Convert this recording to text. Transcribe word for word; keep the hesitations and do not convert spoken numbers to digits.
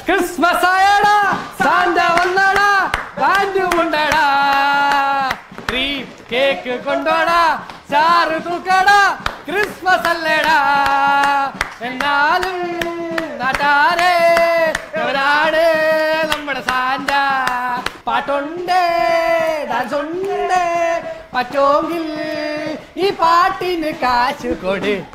Christmas ആയടാ Santa വന്നടാ band കൊണ്ടടാ ക്രീം കേക്ക് കൊണ്ടോടാ ചാറ് തൂക്കടാ ക്രിസ്മസ് അല്ലേടാ എന്നാലും നാട്ടാരേ എവരാണ് നമ്മുടെ സാന്റ പാട്ടുണ്ട് ഡാൻസ് ഉണ്ട് പറ്റോങ്കിൽ ഈ പാട്ടിന് കാശ് കൊട്